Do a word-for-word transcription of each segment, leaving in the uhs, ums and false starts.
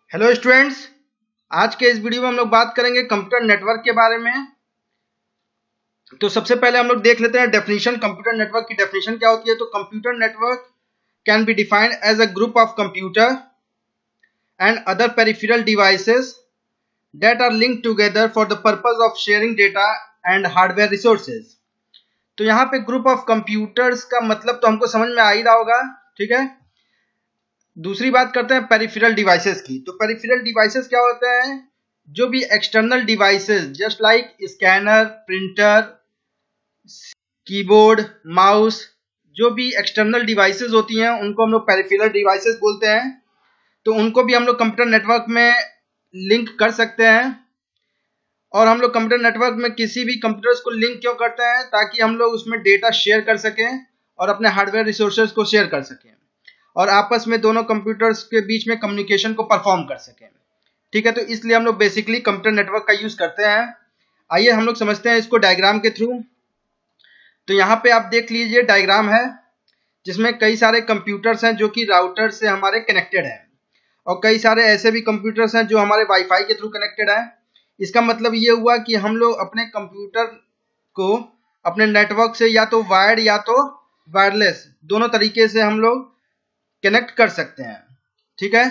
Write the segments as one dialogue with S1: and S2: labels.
S1: Hello students, आज के इस वीडियो में हम लोग बात करेंगे कंप्यूटर नेटवर्क के बारे में। तो सबसे पहले हम लोग देख लेते हैं डेफिनेशन। कंप्यूटर नेटवर्क की डेफिनेशन क्या होती है। तो computer network can be defined as a group of computer and other peripheral devices that are linked together for the purpose of sharing data and hardware resources. तो यहाँ पे group of computers का मतलब तो हमको समझ में आ ही रहा होगा, ठीक है। दूसरी बात करते हैं पेरिफेरल डिवाइसेस की। तो पेरिफेरल डिवाइसेस क्या होते हैं? जो भी external devices just like scanner, printer, keyboard, mouse, जो भी एक्सटर्नल डिवाइसेस होती हैं उनको हम लोग पेरिफेरल डिवाइसेस बोलते हैं। तो उनको भी हम लोग कंप्यूटर नेटवर्क में लिंक कर सकते हैं। और हम लोग कंप्यूटर नेटवर्क में किसी भी कंप्यूटर्स को लिंक क्यों करते हैं? ताकि हम लोग उसमें डेटा शेयर कर सकें और अपने हार्डवेयर रिसोर्सेज को शेयर कर सकें और आपस में दोनों कंप्यूटर्स के बीच में कम्युनिकेशन को परफॉर्म कर सकें, ठीक है। तो इसलिए हम लोग बेसिकली कंप्यूटर नेटवर्क का यूज करते हैं। आइए हम लोग समझते हैं इसको डायग्राम के थ्रू। तो यहाँ पे आप देख लीजिए डायग्राम है जिसमें कई सारे कंप्यूटर्स हैं जो कि राउटर से हमारे कनेक्टेड हैं और कई सारे ऐसे भी कंप्यूटर्स हैं जो हमारे वाईफाई के थ्रू कनेक्टेड हैं। इसका मतलब ये हुआ कि हम लोग अपने कंप्यूटर को अपने नेटवर्क से या तो वायर्ड या तो वायरलेस दोनों तरीके से हम लोग कनेक्ट कर सकते हैं, ठीक है।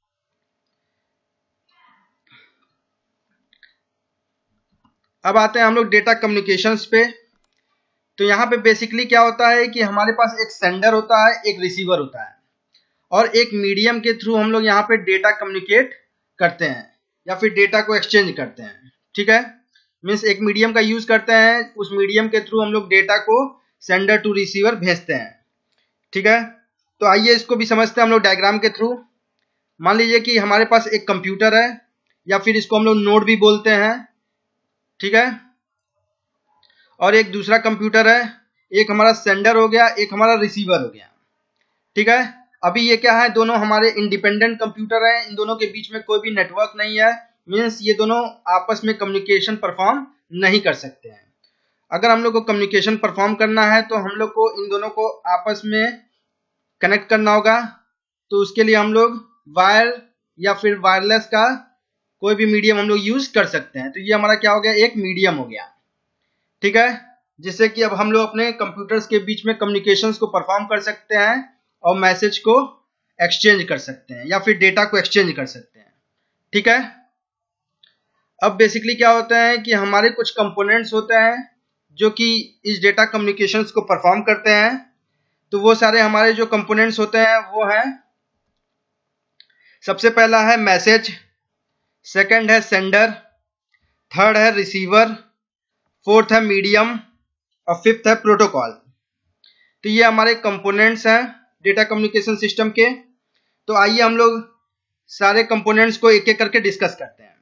S1: अब आते हैं हम लोग डेटा कम्युनिकेशंस पे। तो यहाँ पे बेसिकली क्या होता है कि हमारे पास एक सेंडर होता है, एक रिसीवर होता है और एक मीडियम के थ्रू हम लोग यहाँ पे डेटा कम्युनिकेट करते हैं या फिर डेटा को एक्सचेंज करते हैं, ठीक है। मीन्स एक मीडियम का यूज करते हैं, उस मीडियम के थ्रू हम लोग डेटा को सेंडर टू रिसीवर भेजते हैं, ठीक है। तो आइए इसको भी समझते हैं हम लोग डायग्राम के थ्रू। मान लीजिए कि हमारे पास एक कंप्यूटर है या फिर इसको हम लोग नोड भी बोलते हैं, ठीक है। और एक दूसरा कंप्यूटर है, एक हमारा सेंडर हो गया, एक हमारा रिसीवर हो गया, ठीक है। अभी ये क्या है, दोनों हमारे इंडिपेंडेंट कंप्यूटर हैं, इन दोनों के बीच में कोई भी नेटवर्क नहीं है। मीन्स ये दोनों आपस में कम्युनिकेशन परफॉर्म नहीं कर सकते हैं। अगर हम लोग को कम्युनिकेशन परफॉर्म करना है तो हम लोग को इन दोनों को आपस में कनेक्ट करना होगा। तो उसके लिए हम लोग वायर या फिर वायरलेस का कोई भी मीडियम हम लोग यूज कर सकते हैं। तो ये हमारा क्या हो गया, एक मीडियम हो गया, ठीक है। जिससे कि अब हम लोग अपने कंप्यूटर्स के बीच में कम्युनिकेशंस को परफॉर्म कर सकते हैं और मैसेज को एक्सचेंज कर सकते हैं या फिर डेटा को एक्सचेंज कर सकते हैं, ठीक है। अब बेसिकली क्या होता है कि हमारे कुछ कंपोनेंट्स होते हैं जो कि इस डेटा कम्युनिकेशंस को परफॉर्म करते हैं। तो वो सारे हमारे जो कंपोनेंट्स होते हैं वो हैं, सबसे पहला है मैसेज, सेकंड है सेंडर, थर्ड है रिसीवर, फोर्थ है मीडियम और फिफ्थ है प्रोटोकॉल। तो ये हमारे कंपोनेंट्स हैं डेटा कम्युनिकेशन सिस्टम के। तो आइए हम लोग सारे कंपोनेंट्स को एक एक करके डिस्कस करते हैं।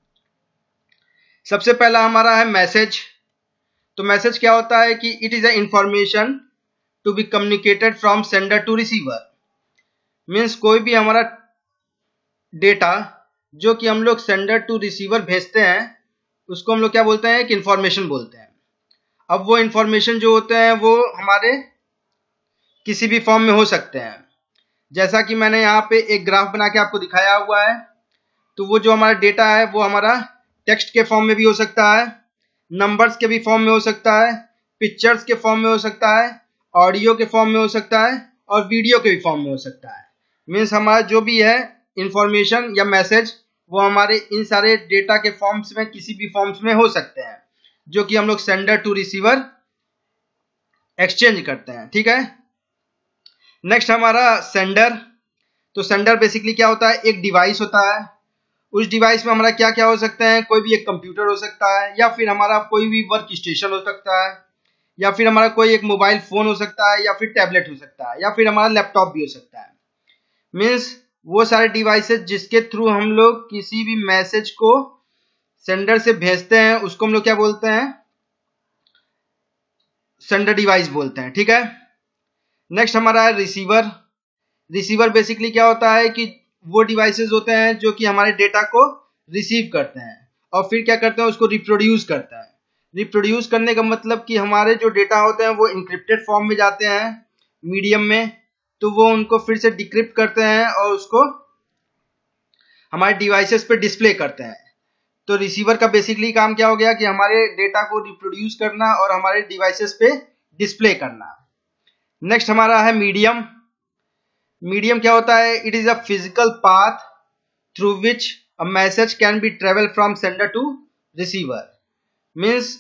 S1: सबसे पहला हमारा है मैसेज। तो मैसेज क्या होता है कि it is a information to be communicated from sender to receiver. Means कोई भी हमारा डेटा जो कि हम लोग सेंडर टू रिसीवर भेजते हैं उसको हम लोग क्या बोलते हैं, एक इंफॉर्मेशन बोलते हैं। अब वो इंफॉर्मेशन जो होते हैं वो हमारे किसी भी फॉर्म में हो सकते हैं। जैसा कि मैंने यहाँ पे एक ग्राफ बना के आपको दिखाया हुआ है। तो वो जो हमारा डेटा है वो हमारा टेक्स्ट के फॉर्म में भी हो सकता है, नंबर्स के भी फॉर्म में हो सकता है, पिक्चर्स के फॉर्म में हो सकता है, ऑडियो के फॉर्म में हो सकता है और वीडियो के भी फॉर्म में हो सकता है। मीन्स हमारा जो भी है इंफॉर्मेशन या मैसेज वो हमारे इन सारे डेटा के फॉर्म्स में किसी भी फॉर्म्स में हो सकते हैं जो कि हम लोग सेंडर टू रिसीवर एक्सचेंज करते हैं, ठीक है। नेक्स्ट हमारा सेंडर। तो सेंडर बेसिकली क्या होता है, एक डिवाइस होता है। उस डिवाइस में हमारा क्या क्या हो सकता है, कोई भी एक कंप्यूटर हो सकता है या फिर हमारा कोई भी वर्क स्टेशन हो सकता है या फिर हमारा कोई एक मोबाइल फोन हो सकता है या फिर टैबलेट हो सकता है या फिर हमारा लैपटॉप भी हो सकता है। मीन्स वो सारे डिवाइसेस जिसके थ्रू हम लोग किसी भी मैसेज को सेंडर से भेजते हैं उसको हम लोग क्या बोलते हैं, सेंडर डिवाइस बोलते हैं, ठीक है। नेक्स्ट हमारा है रिसीवर। रिसीवर बेसिकली क्या होता है कि वो डिवाइसेस होते हैं जो कि हमारे डेटा को रिसीव करते हैं और फिर क्या करते हैं, उसको रिप्रोड्यूस करते हैं। रिप्रोड्यूस करने का मतलब कि हमारे जो डेटा होते हैं वो इंक्रिप्टेड फॉर्म में जाते हैं मीडियम में, तो वो उनको फिर से डिक्रिप्ट करते हैं और उसको हमारे डिवाइसेस पे डिस्प्ले करते हैं। तो रिसीवर का बेसिकली काम क्या हो गया कि हमारे डेटा को रिप्रोड्यूस करना और हमारे डिवाइसेस पे डिस्प्ले करना। नेक्स्ट हमारा है मीडियम। मीडियम क्या होता है? It is a physical path through which a message can be travel from sender to receiver. Means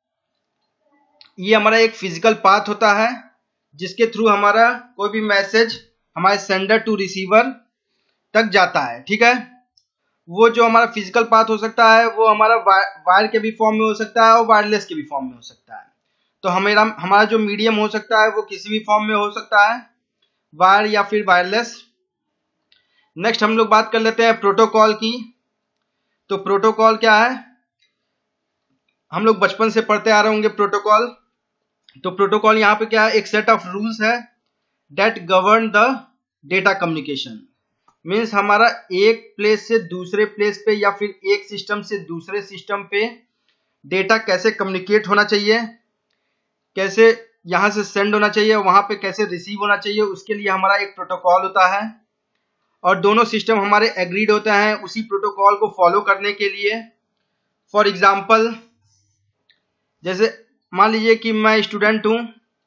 S1: ये हमारा एक फिजिकल पाथ होता है जिसके थ्रू हमारा कोई भी मैसेज हमारे सेंडर टू रिसीवर तक जाता है। ठीक है, वो जो हमारा फिजिकल पाथ हो सकता है वो हमारा वायर के भी फॉर्म में हो सकता है और वायरलेस के भी फॉर्म में हो सकता है। तो हमारा हमारा जो मीडियम हो सकता है वो किसी भी फॉर्म में हो सकता है, वायर या फिर वायरलेस। नेक्स्ट हम लोग बात कर लेते हैं प्रोटोकॉल की। तो प्रोटोकॉल क्या है? हम लोग बचपन से पढ़ते आ रहे होंगे प्रोटोकॉल। तो प्रोटोकॉल यहाँ पे क्या है? एक सेट ऑफ रूल्स है that govern the data communication. Means हमारा एक प्लेस से दूसरे प्लेस पे या फिर एक सिस्टम से दूसरे सिस्टम पे डेटा कैसे कम्युनिकेट होना चाहिए, कैसे यहाँ से सेंड होना चाहिए, वहां पे कैसे रिसीव होना चाहिए, उसके लिए हमारा एक प्रोटोकॉल होता है। और दोनों सिस्टम हमारे एग्रीड होते हैं उसी प्रोटोकॉल को फॉलो करने के लिए। फॉर एग्जाम्पल, जैसे मान लीजिए कि मैं स्टूडेंट हूं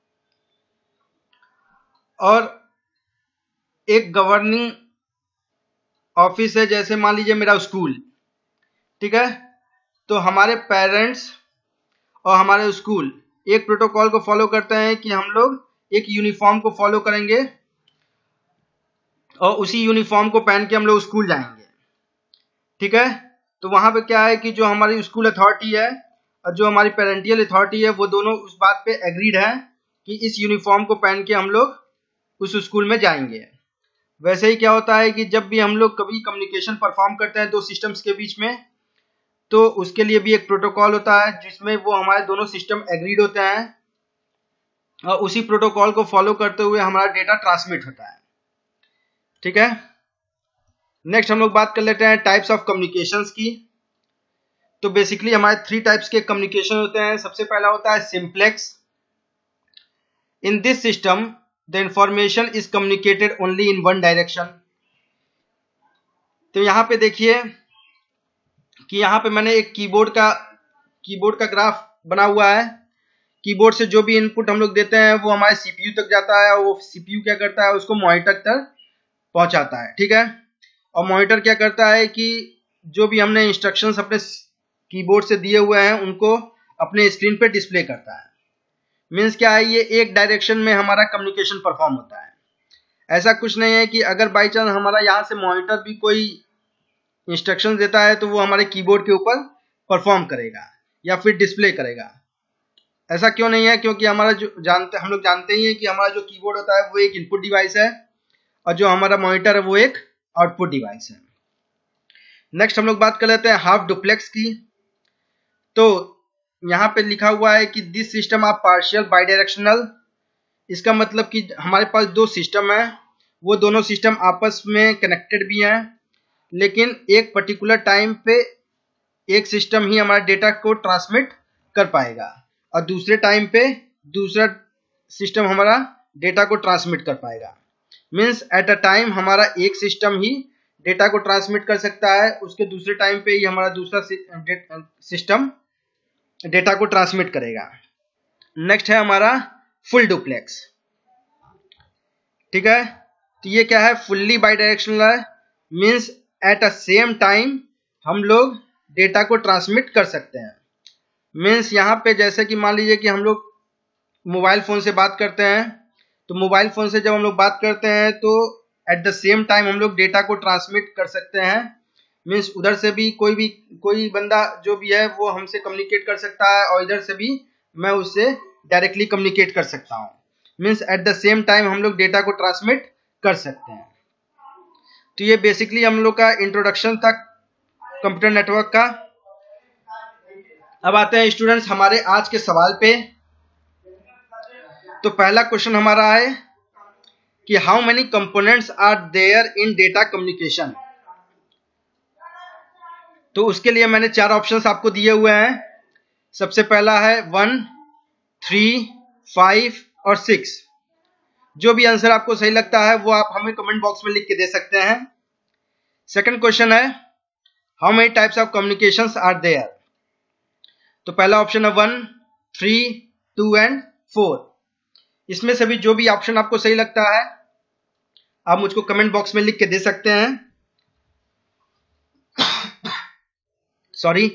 S1: और एक गवर्निंग ऑफिस है, जैसे मान लीजिए मेरा स्कूल। ठीक है, तो हमारे पेरेंट्स और हमारे स्कूल एक प्रोटोकॉल को फॉलो करते हैं कि हम लोग एक यूनिफॉर्म को फॉलो करेंगे और उसी यूनिफॉर्म को पहन के हम लोग स्कूल जाएंगे। ठीक है, तो वहां पे क्या है कि जो हमारी स्कूल अथॉरिटी है और जो हमारी पेरेंटियल अथॉरिटी है वो दोनों उस बात पे एग्रीड है कि इस यूनिफॉर्म को पहन के हम लोग उस स्कूल में जाएंगे। वैसे ही क्या होता है कि जब भी हम लोग कभी कम्युनिकेशन परफॉर्म करते हैं दो सिस्टम्स के बीच में, तो उसके लिए भी एक प्रोटोकॉल होता है जिसमें वो हमारे दोनों सिस्टम एग्रीड होते हैं और उसी प्रोटोकॉल को फॉलो करते हुए हमारा डेटा ट्रांसमिट होता है। ठीक है, नेक्स्ट हम लोग बात कर लेते हैं टाइप्स ऑफ कम्युनिकेशंस की। तो बेसिकली हमारे थ्री टाइप्स के कम्युनिकेशन होते हैं। सबसे पहला होता है simplex. In this system the information is communicated only in one direction. तो यहाँ पे देखिए कि यहाँ पे मैंने एक कीबोर्ड का कीबोर्ड का ग्राफ बना हुआ है। कीबोर्ड से जो भी इनपुट हम लोग देते हैं वो हमारे सीपीयू तक जाता है और वो सीपीयू क्या करता है, उसको मॉनिटर तक पहुंचाता है। ठीक है, और मॉनिटर क्या करता है कि जो भी हमने इंस्ट्रक्शंस अपने कीबोर्ड से दिए हुए हैं उनको अपने स्क्रीन पे डिस्प्ले करता है। मीन्स क्या है, ये एक डायरेक्शन में हमारा कम्युनिकेशन परफॉर्म होता है। ऐसा कुछ नहीं है कि अगर बाई चांस हमारा यहाँ से मॉनिटर भी कोई इंस्ट्रक्शन देता है तो वो हमारे कीबोर्ड के ऊपर परफॉर्म करेगा या फिर डिस्प्ले करेगा। ऐसा क्यों नहीं है? क्योंकि हमारा जो जानते हम लोग जानते ही हैं कि हमारा जो कीबोर्ड होता है वो एक इनपुट डिवाइस है और जो हमारा मॉनिटर है वो एक आउटपुट डिवाइस है। नेक्स्ट हम लोग बात कर लेते हैं हाफ डुप्लेक्स की। तो यहाँ पे लिखा हुआ है कि this system of partial bidirectional. इसका मतलब कि हमारे पास दो सिस्टम है, वो दोनों सिस्टम आपस में कनेक्टेड भी हैं, लेकिन एक पर्टिकुलर टाइम पे एक सिस्टम ही हमारे डेटा को ट्रांसमिट कर पाएगा और दूसरे टाइम पे दूसरा सिस्टम हमारा डेटा को ट्रांसमिट कर पाएगा। मीन्स एट अ टाइम हमारा एक सिस्टम ही डेटा को ट्रांसमिट कर सकता है, उसके दूसरे टाइम पे ही हमारा दूसरा सिस्टम डेटा को ट्रांसमिट करेगा। नेक्स्ट है हमारा फुल डुप्लेक्स। ठीक है, तो ये क्या है? फुल्ली बाइडायरेक्शनल है। Means at a same time हम लोग डेटा को ट्रांसमिट कर सकते हैं। मीन्स यहाँ पे जैसे कि मान लीजिए कि हम लोग मोबाइल फोन से बात करते हैं, तो मोबाइल फोन से जब हम लोग बात करते हैं तो एट द सेम टाइम हम लोग डेटा को ट्रांसमिट कर सकते हैं। मीन्स उधर से भी कोई भी कोई बंदा जो भी है वो हमसे कम्युनिकेट कर सकता है और इधर से भी मैं उससे डायरेक्टली कम्युनिकेट कर सकता हूँ। Means at the same time हम लोग डेटा को ट्रांसमिट कर सकते हैं। तो ये बेसिकली हम लोग का इंट्रोडक्शन था कंप्यूटर नेटवर्क का। अब आते हैं स्टूडेंट्स हमारे आज के सवाल पे। तो पहला क्वेश्चन हमारा है कि how many components are there in data communication. तो उसके लिए मैंने चार ऑप्शंस आपको दिए हुए हैं। सबसे पहला है वन, थ्री, फाइव और सिक्स। जो भी आंसर आपको सही लगता है वो आप हमें कमेंट बॉक्स में लिख के दे सकते हैं। सेकंड क्वेश्चन है how many types of communications are there. तो पहला ऑप्शन है one, three, two and four. इसमें से भी जो भी ऑप्शन आपको सही लगता है आप मुझको कमेंट बॉक्स में लिख के दे सकते हैं। सॉरी।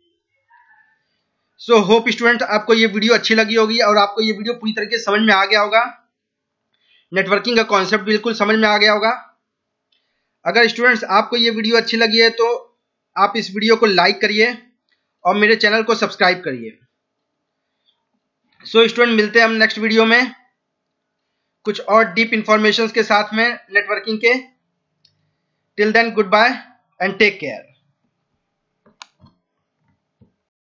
S1: सो होप स्टूडेंट आपको ये वीडियो अच्छी लगी होगी और आपको ये वीडियो पूरी तरीके से समझ में आ गया होगा। नेटवर्किंग का कॉन्सेप्ट बिल्कुल समझ में आ गया होगा। अगर स्टूडेंट्स आपको ये वीडियो अच्छी लगी है तो आप इस वीडियो को लाइक करिए और मेरे चैनल को सब्सक्राइब करिए। सो स्टूडेंट मिलते हैं हम नेक्स्ट वीडियो में कुछ और डीप इंफॉर्मेशन के साथ में नेटवर्किंग के। Till then goodbye and take care.